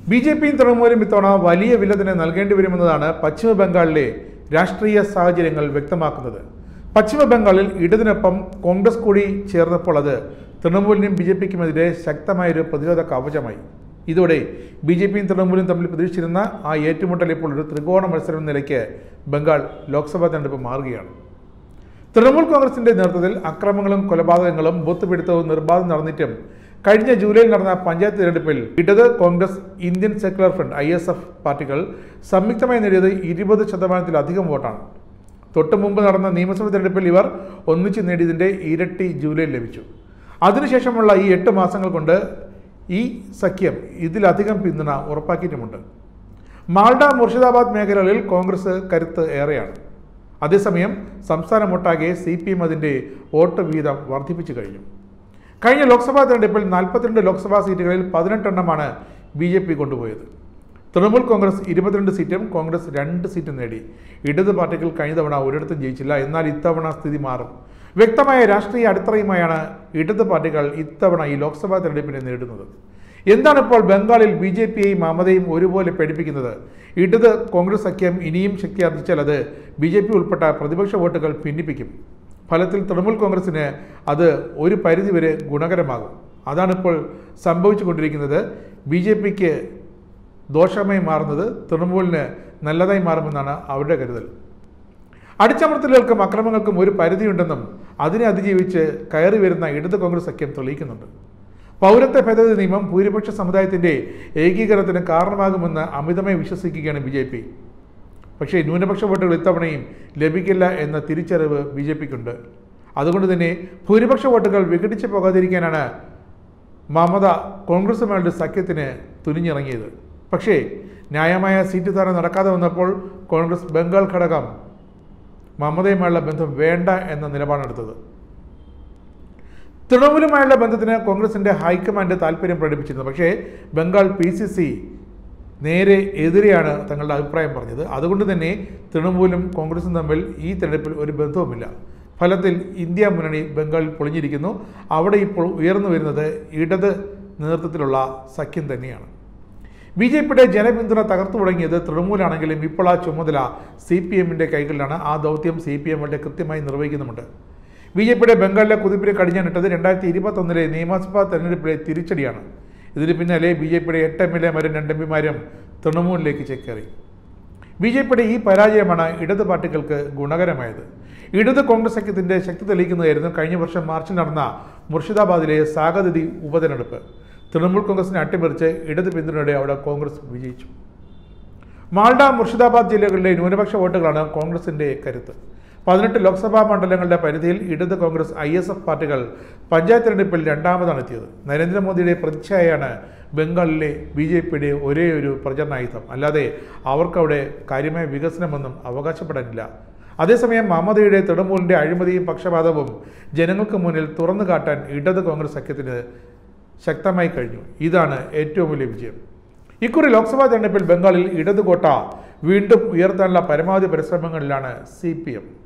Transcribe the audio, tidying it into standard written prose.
ബി.ജെ.പിയും തൃണമൂലും ഇത്തവണ വലിയ വില തന്നെ നൽകേണ്ടി വരുമെന്നതാണ് പശ്ചിമ ബംഗാളിലെ രാഷ്ട്രീയ സാഹചര്യങ്ങൾ വ്യക്തമാക്കുന്നത്. പശ്ചിമ ബംഗാളിൽ ഇടതിനൊപ്പം കോൺഗ്രസ് കൂടി ചേർന്നപ്പോൾ അത് തൃണമൂലിനും ബി.ജെ.പിക്കുമെതിരെ ശക്തമായൊരു പ്രതിരോധ കവചമായി. ഇതോടെ ബി.ജെ.പിയും തൃണമൂലും തമ്മിൽ പ്രതീക്ഷിച്ചിരുന്ന ആ ഏറ്റുമുട്ടൽ ഇപ്പോൾ ഒരു ത്രികോണ മത്സരം എന്ന നിലയ്ക്ക് ബംഗാൾ ലോക്സഭാ തെരഞ്ഞെടുപ്പ് മാറുകയാണ്. തൃണമൂൽ കോൺഗ്രസിന്റെ നേതൃത്വത്തിൽ അക്രമങ്ങളും കൊലപാതകങ്ങളും ബൂത്ത് പിടുത്തവും നിർബാധം നടന്നിട്ടും കഴിഞ്ഞ ജൂലൈയിൽ നടന്ന പഞ്ചായത്ത് തെരഞ്ഞെടുപ്പിൽ ഇടത്, Congress, Indian secular front ISF പാർട്ടികൾ സംയുക്തമായി നേടിയത് 20% വോട്ടാണ്. തൊട്ടു മുമ്പ് നടന്ന നിയമസഭാ തെരഞ്ഞെടുപ്പിൽ ഇവർ ഒന്നിച്ച് നേടിയതിൻ്റെ ഇരട്ടി ജൂലൈയിൽ ലഭിച്ചു. അതിനുശേഷമുള്ള ഈ 8 മാസങ്ങൾ കൊണ്ട് ഈ സഖ്യം ഇതിലധികം പിന്തുണ ഉറപ്പാക്കിയിട്ടുമുണ്ട്. മാൾഡ, മുർഷിദാബാദ് മേഖലകളിൽ കോൺഗ്രസ് കരുത്ത് ഏറെയാണ്. അതേസമയം സംസ്ഥാനമൊട്ടാകെ CPM അതിൻ്റെ വോട്ട് വീതം വർദ്ധിപ്പിച്ചു കഴിഞ്ഞു. കഴിഞ്ഞ ലോക്സഭാ തെരഞ്ഞെടുപ്പിൽ 42 ലോക്സഭാ സീറ്റുകളിൽ 18 എണ്ണമാണ് ബി.ജെ.പി കൊണ്ടുപോയത്. തൃണമൂൽ കോൺഗ്രസ് 22 സീറ്റും കോൺഗ്രസ് 2 സീറ്റും നേടി. ഇടത് പാർട്ടികൾ കഴിഞ്ഞ തവണ ഒരിടത്തും ജയിച്ചില്ല. എന്നാൽ ഇത്തവണ സ്ഥിതി മാറും. വ്യക്തമായ രാഷ്ട്രീയ അടിത്തറയുമായാണ് ഇടത് പാർട്ടികൾ ഇത്തവണ ഈ ലോക്സഭാ തെരഞ്ഞെടുപ്പിനെ നേരിടുന്നത്. എന്താണിപ്പോൾ ബംഗാളിൽ ബി.ജെ.പിയെയും മമതയും ഒരുപോലെ പേടിപ്പിക്കുന്നത്? ഇടത് കോൺഗ്രസ് സഖ്യം ഇനിയും ശക്തിയാർജിച്ചാൽ അത് ബി.ജെ.പി ഉൾപ്പെട്ട പ്രതിപക്ഷ വോട്ടുകൾ ഭിന്നിപ്പിക്കും. ഫലത്തിൽ തൃണമൂൽ കോൺഗ്രസിന് അത് ഒരു പരിധിവരെ ഗുണകരമാകും. അതാണിപ്പോൾ സംഭവിച്ചുകൊണ്ടിരിക്കുന്നത്. ബി.ജെ.പിക്ക് ദോഷമായി മാറുന്നത് തൃണമൂലിന് നല്ലതായി മാറുമെന്നാണ് അവരുടെ കരുതൽ. അടിച്ചമർത്തലുകൾക്കും അക്രമങ്ങൾക്കും ഒരു പരിധിയുണ്ടെന്നും അതിനെ അതിജീവിച്ച് കയറി വരുന്ന ഇടത് കോൺഗ്രസ് സഖ്യം തെളിയിക്കുന്നുണ്ട്. പൗരത്വ ഭേദഗതി നിയമം ഭൂരിപക്ഷ സമുദായത്തിൻ്റെ ഏകീകരണത്തിന് കാരണമാകുമെന്ന് അമിതമായി വിശ്വസിക്കുകയാണ് ബി.ജെ.പി. പക്ഷേ ന്യൂനപക്ഷ വോട്ടുകൾ ഇത്തവണയും ലഭിക്കില്ല എന്ന തിരിച്ചറിവ് ബി.ജെ.പിക്കുണ്ട്. അതുകൊണ്ട് തന്നെ ഭൂരിപക്ഷ വോട്ടുകൾ വിഘടിച്ചു പോകാതിരിക്കാനാണ് മമത കോൺഗ്രസുമായുള്ള സഖ്യത്തിന് തുനിഞ്ഞിറങ്ങിയത്. പക്ഷേ ന്യായമായ സീറ്റ് ധാരണ നടക്കാതെ വന്നപ്പോൾ കോൺഗ്രസ് ബംഗാൾ ഘടകം മമതയുമായുള്ള ബന്ധം വേണ്ട എന്ന നിലപാടെടുത്തത്. തൃണമൂലുമായുള്ള ബന്ധത്തിന് കോൺഗ്രസിൻ്റെ ഹൈക്കമാൻഡ് താല്പര്യം പ്രകടിപ്പിച്ചിരുന്നു. പക്ഷേ ബംഗാൾ PCC നേരെ എതിരെയാണ് തങ്ങളുടെ അഭിപ്രായം പറഞ്ഞത്. അതുകൊണ്ട് തന്നെ തൃണമൂലും കോൺഗ്രസും തമ്മിൽ ഈ തെരഞ്ഞെടുപ്പിൽ ഒരു ബന്ധവുമില്ല. ഫലത്തിൽ ഇന്ത്യ മുന്നണി ബംഗാളിൽ പൊളിഞ്ഞിരിക്കുന്നു. അവിടെ ഇപ്പോൾ ഉയർന്നു വരുന്നത് ഇടത് നേതൃത്വത്തിലുള്ള സഖ്യം തന്നെയാണ്. ബി.ജെ.പിയുടെ ജനപിന്തുണ തകർത്തു തുടങ്ങിയത് തൃണമൂലാണെങ്കിലും ഇപ്പോൾ ആ ചുമതല CPMന്റെ കൈകളിലാണ്. ആ ദൗത്യം CPM വളരെ കൃത്യമായി നിർവഹിക്കുന്നുമുണ്ട്. ബി.ജെ.പിയുടെ ബംഗാളിലെ കുതിപ്പിന് കടിഞ്ഞാണിട്ടത് 2021 നിയമസഭാ തെരഞ്ഞെടുപ്പിലെ തിരിച്ചടിയാണ്. ഇതിന് പിന്നാലെ ബി.ജെ.പിയുടെ 8 MLAമാരും 2 MP തൃണമൂലിലേക്ക് ചേക്കേറി. ബി.ജെ.പിയുടെ ഈ പരാജയമാണ് ഇടത് പാർട്ടികൾക്ക് ഗുണകരമായത്. ഇടത് കോൺഗ്രസ് സഖ്യത്തിൻ്റെ ശക്തി തെളിയിക്കുന്നതായിരുന്നു കഴിഞ്ഞ വർഷം മാർച്ചിൽ നടന്ന മുർഷിദാബാദിലെ സാഗതിഥി ഉപതെരഞ്ഞെടുപ്പ്. തൃണമൂൽ കോൺഗ്രസിനെ അട്ടിമറിച്ച് ഇടത് പിന്തുണയോടെ അവിടെ കോൺഗ്രസ് വിജയിച്ചു. മാൾഡ, മുർഷിദാബാദ് ജില്ലകളിലെ ന്യൂനപക്ഷ വോട്ടുകളാണ് കോൺഗ്രസിൻ്റെ കരുത്ത്. 18 ലോക്സഭാ മണ്ഡലങ്ങളുടെ പരിധിയിൽ ഇടത് കോൺഗ്രസ് ISF പാർട്ടികൾ പഞ്ചായത്ത് തെരഞ്ഞെടുപ്പിൽ രണ്ടാമതാണ് എത്തിയത്. നരേന്ദ്രമോദിയുടെ പ്രതിച്ഛായയാണ് ബംഗാളിലെ ബി.ജെ.പിയുടെ ഒരേ ഒരു പ്രചരണായുധം. അല്ലാതെ അവർക്കവിടെ കാര്യമായ വികസനമൊന്നും അവകാശപ്പെടാനില്ല. അതേസമയം മമതയുടെ തൃണമൂലിൻ്റെ അഴിമതിയും പക്ഷപാതവും ജനങ്ങൾക്ക് മുന്നിൽ തുറന്നു കാട്ടാൻ ഇടത് കോൺഗ്രസ് സഖ്യത്തിന് ശക്തമായി കഴിഞ്ഞു. ഇതാണ് ഏറ്റവും വലിയ വിജയം. ഇക്കുറി ലോക്സഭാ തെരഞ്ഞെടുപ്പിൽ ബംഗാളിൽ ഇടത് കോട്ട വീണ്ടും ഉയർത്താനുള്ള പരമാവധി പരിശ്രമങ്ങളിലാണ് CPM.